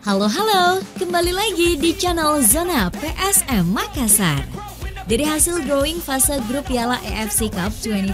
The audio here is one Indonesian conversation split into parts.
Halo, kembali lagi di channel Zona PSM Makassar. Dari hasil drawing fase grup Piala AFC Cup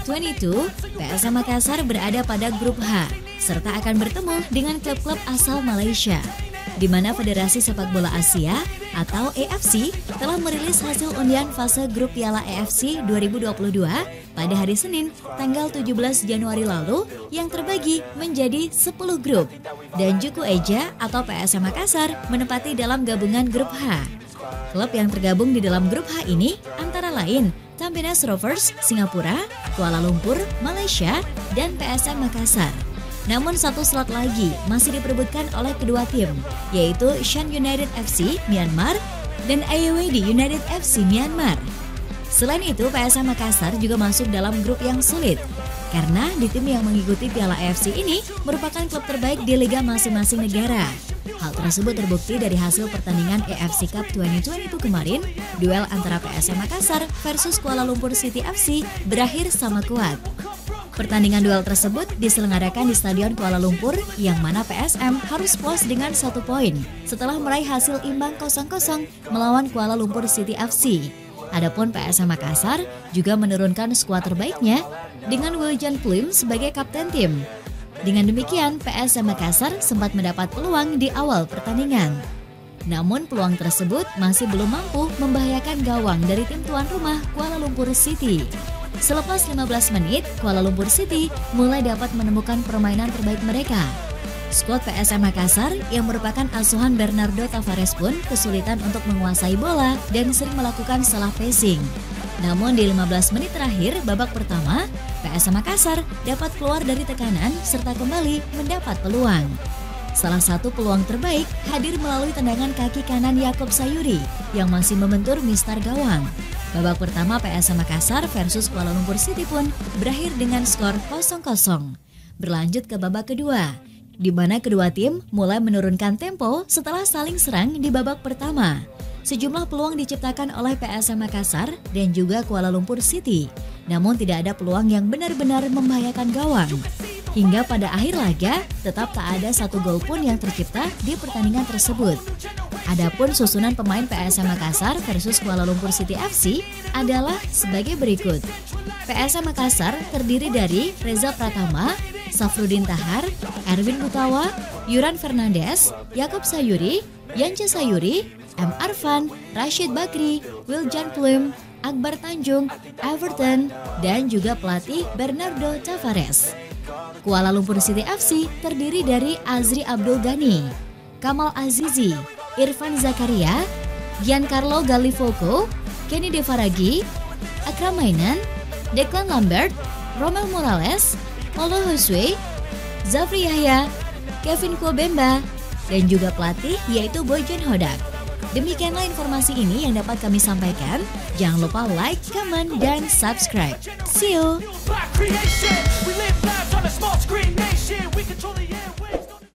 2022, PSM Makassar berada pada grup H, serta akan bertemu dengan klub-klub asal Malaysia, di mana Federasi Sepak Bola Asia atau AFC telah merilis hasil undian fase grup Piala AFC 2022 pada hari Senin tanggal 17 Januari lalu yang terbagi menjadi 10 grup. Dan Juku Eja atau PSM Makassar menempati dalam gabungan grup H. Klub yang tergabung di dalam grup H ini antara lain Tampines Rovers, Singapura, Kuala Lumpur, Malaysia, dan PSM Makassar. Namun satu slot lagi masih diperebutkan oleh kedua tim, yaitu Shan United FC Myanmar dan AEWD United FC Myanmar. Selain itu, PSM Makassar juga masuk dalam grup yang sulit, karena di tim yang mengikuti Piala AFC ini merupakan klub terbaik di liga masing-masing negara. Hal tersebut terbukti dari hasil pertandingan AFC Cup 2022 kemarin, duel antara PSM Makassar versus Kuala Lumpur City FC berakhir sama kuat. Pertandingan duel tersebut diselenggarakan di Stadion Kuala Lumpur yang mana PSM harus puas dengan 1 poin setelah meraih hasil imbang 0-0 melawan Kuala Lumpur City FC. Adapun PSM Makassar juga menurunkan skuad terbaiknya dengan Wiljan Plim sebagai kapten tim. Dengan demikian, PSM Makassar sempat mendapat peluang di awal pertandingan. Namun peluang tersebut masih belum mampu membahayakan gawang dari tim tuan rumah Kuala Lumpur City. Selepas 15 menit, Kuala Lumpur City mulai dapat menemukan permainan terbaik mereka. Skuad PSM Makassar yang merupakan asuhan Bernardo Tavares pun kesulitan untuk menguasai bola dan sering melakukan salah passing. Namun di 15 menit terakhir babak pertama, PSM Makassar dapat keluar dari tekanan serta kembali mendapat peluang. Salah satu peluang terbaik hadir melalui tendangan kaki kanan Yaakob Sayuri yang masih membentur mistar gawang. Babak pertama PSM Makassar versus Kuala Lumpur City pun berakhir dengan skor 0-0. Berlanjut ke babak kedua, di mana kedua tim mulai menurunkan tempo setelah saling serang di babak pertama. Sejumlah peluang diciptakan oleh PSM Makassar dan juga Kuala Lumpur City, namun tidak ada peluang yang benar-benar membahayakan gawang. Hingga pada akhir laga, tetap tak ada satu gol pun yang tercipta di pertandingan tersebut. Adapun susunan pemain PSM Makassar versus Kuala Lumpur City FC adalah sebagai berikut. PSM Makassar terdiri dari Reza Pratama, Safrudin Tahar, Erwin Utawa, Yuran Fernandes, Yaakob Sayuri, Yance Sayuri, M. Arfan, Rashid Bakri, Wiljan Plim, Akbar Tanjung, Everton, dan juga pelatih Bernardo Tavares. Kuala Lumpur City FC terdiri dari Azri Abdul Ghani, Kamal Azizi, Irfan Zakaria, Giancarlo Gallifoco, Kenny Devaragi, Akram Mainan, Declan Lambert, Romel Morales, Paulo Josue, Zafri Yahya, Kevin Kwabemba, dan juga pelatih yaitu Bojan Hodak. Demikianlah informasi ini yang dapat kami sampaikan. Jangan lupa like, comment, dan subscribe. See you!